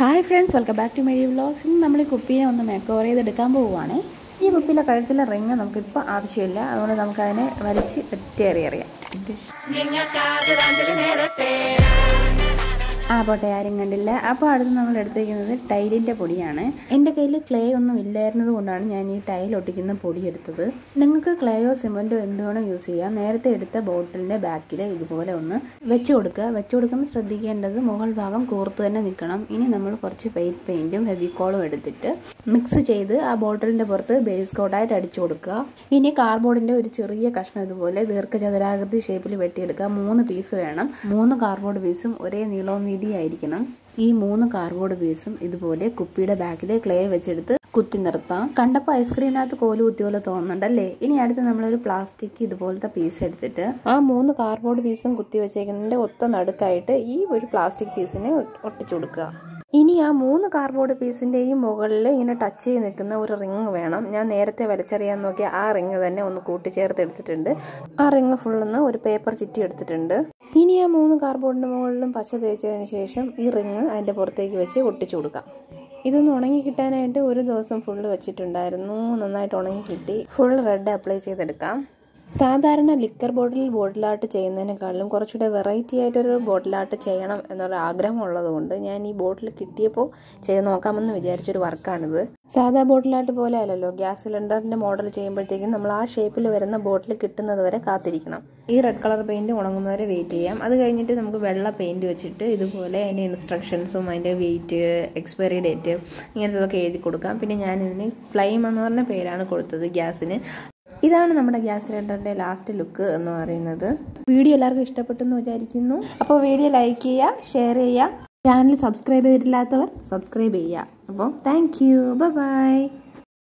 Hi friends, welcome back to my vlogs. ഇന്ന് നമ്മൾ ഈ കുപ്പീനെ ഒന്ന് മേക്കോവർ ചെയ്തെടുക്കാൻ പോവുകയാണ്. ഈ കുപ്പിയിലെ കഴുത്തിലെ റിങ് നമുക്കിപ്പോൾ ആവശ്യമില്ല, അതുകൊണ്ട് നമുക്കതിനെ വലിച്ച് ഒറ്റയേറിയറിയാം. പോട്ടെ, ആരും കണ്ടില്ല. അപ്പോൾ അടുത്ത് നമ്മൾ എടുത്തിരിക്കുന്നത് ടൈലിൻ്റെ പൊടിയാണ്. എൻ്റെ കയ്യിൽ ക്ലേ ഒന്നും ഇല്ലായിരുന്നത് കൊണ്ടാണ് ഞാൻ ഈ ടൈൽ ഒട്ടിക്കുന്ന പൊടി എടുത്തത്. നിങ്ങൾക്ക് ക്ലേയോ സിമൻറ്റോ എന്ത് വേണോ യൂസ് ചെയ്യാം. നേരത്തെ എടുത്ത ബോട്ടിലിൻ്റെ ബാക്കിൽ ഇതുപോലെ ഒന്ന് വെച്ച് കൊടുക്കുക. വെച്ച് കൊടുക്കുമ്പോൾ ശ്രദ്ധിക്കേണ്ടത് മുകൾ ഭാഗം കൂർത്ത് തന്നെ നിൽക്കണം. ഇനി നമ്മൾ കുറച്ച് വൈറ്റ് പെയിൻറ്റും ഫെവിക്കോളും എടുത്തിട്ട് മിക്സ് ചെയ്ത് ആ ബോട്ടിലിൻ്റെ പുറത്ത് ബേസ് കോട്ടായിട്ട് അടിച്ചു കൊടുക്കുക. ഇനി കാർഡ്ബോർഡിൻ്റെ ഒരു ചെറിയ കഷ്ണം ഇതുപോലെ ദീർഘചതുരാകൃതി ഷേപ്പിൽ വെട്ടിയെടുക്കുക. 3 പീസ് വേണം. 3 കാർഡ്ബോർഡ് പീസും ഒരേ നീളവും വീതിയായിരിക്കണം. ഈ 3 കാർഡ്ബോർഡ് പീസും ഇതുപോലെ കുപ്പിയുടെ ബാക്കിൽ ക്ലേ വെച്ചെടുത്ത് കുത്തി നിർത്താം. കണ്ടപ്പോൾ ഐസ്ക്രീമിനകത്ത് കോല് കുത്തി പോലെ തോന്നുന്നുണ്ടല്ലേ? ഇനി അടുത്ത് നമ്മളൊരു പ്ലാസ്റ്റിക് ഇതുപോലത്തെ പീസ് എടുത്തിട്ട് ആ 3 കാർഡ്ബോർഡ് പീസും കുത്തി വെച്ചേക്കുന്നതിൻ്റെ ഒത്ത നടുക്കായിട്ട് ഈ ഒരു പ്ലാസ്റ്റിക് പീസിനെ ഒട്ടിച്ചു കൊടുക്കുക. ഇനി ആ 3 കാർഡ്ബോർഡ് പീസിൻ്റെയും മുകളിൽ ഇങ്ങനെ ടച്ച് ചെയ്ത് നിൽക്കുന്ന ഒരു റിങ് വേണം. ഞാൻ നേരത്തെ വലിച്ചെറിയാൻ നോക്കിയ ആ റിങ് തന്നെ ഒന്ന് കൂട്ടിച്ചേർത്ത് എടുത്തിട്ടുണ്ട്. ആ റിങ് ഫുള്ളൊന്ന് ഒരു പേപ്പർ ചുറ്റി എടുത്തിട്ടുണ്ട്. ഇനി ആ 3 കാർഡ്ബോർഡിൻ്റെ മുകളിലും പശ തേച്ചതിന് ശേഷം ഈ റിങ് അതിൻ്റെ പുറത്തേക്ക് വെച്ച് ഒട്ടിച്ചു കൊടുക്കാം. ഇതൊന്ന് ഉണങ്ങി കിട്ടാനായിട്ട് ഒരു ദിവസം ഫുള്ള് വെച്ചിട്ടുണ്ടായിരുന്നു. നന്നായിട്ട് ഉണങ്ങി കിട്ടി. ഫുൾ റെഡ് അപ്ലൈ ചെയ്തെടുക്കാം. സാധാരണ ലിക്കർ ബോട്ടിൽ ആർട്ട് ചെയ്യുന്നതിനേക്കാളും കുറച്ചുകൂടെ വെറൈറ്റി ആയിട്ടൊരു ബോട്ടിൽ ആർട്ട് ചെയ്യണം എന്നൊരു ആഗ്രഹം ഉള്ളതുകൊണ്ട് ഞാൻ ഈ ബോട്ടിൽ കിട്ടിയപ്പോൾ ചെയ്ത് നോക്കാമെന്ന് വിചാരിച്ചൊരു വർക്കാണിത്. സാധാ ബോട്ടിൽ ആർട്ട് പോലെ അല്ലല്ലോ. ഗ്യാസ് സിലിണ്ടറിൻ്റെ മോഡൽ ചെയ്യുമ്പോഴത്തേക്കും നമ്മൾ ആ ഷേപ്പിൽ വരുന്ന ബോട്ടിൽ കിട്ടുന്നത് വരെ കാത്തിരിക്കണം. ഈ റെഡ് കളർ പെയിൻറ്റ് ഉണങ്ങുന്നവരെ വെയിറ്റ് ചെയ്യാം. അത് കഴിഞ്ഞിട്ട് നമുക്ക് വെള്ള പെയിൻറ്റ് വെച്ചിട്ട് ഇതുപോലെ അതിൻ്റെ ഇൻസ്ട്രക്ഷൻസും അതിൻ്റെ വെയിറ്റ്, എക്സ്പയറി ഡേറ്റ് ഇങ്ങനത്തതൊക്കെ എഴുതി കൊടുക്കാം. പിന്നെ ഞാനിതിന് ഫ്ലെയിം എന്ന് പറഞ്ഞ പേരാണ് കൊടുത്തത് ഗ്യാസിന്. ഇതാണ് നമ്മുടെ ഗ്യാസ് സിലിണ്ടറിൻ്റെ ലാസ്റ്റ് ലുക്ക് എന്ന് പറയുന്നത്. വീഡിയോ എല്ലാവർക്കും ഇഷ്ടപ്പെട്ടെന്ന് വിചാരിക്കുന്നു. അപ്പോൾ വീഡിയോ ലൈക്ക് ചെയ്യുക, ഷെയർ ചെയ്യുക. ചാനൽ സബ്സ്ക്രൈബ് ചെയ്തിട്ടില്ലാത്തവർ സബ്സ്ക്രൈബ് ചെയ്യുക. അപ്പോൾ താങ്ക് യു, ബൈ.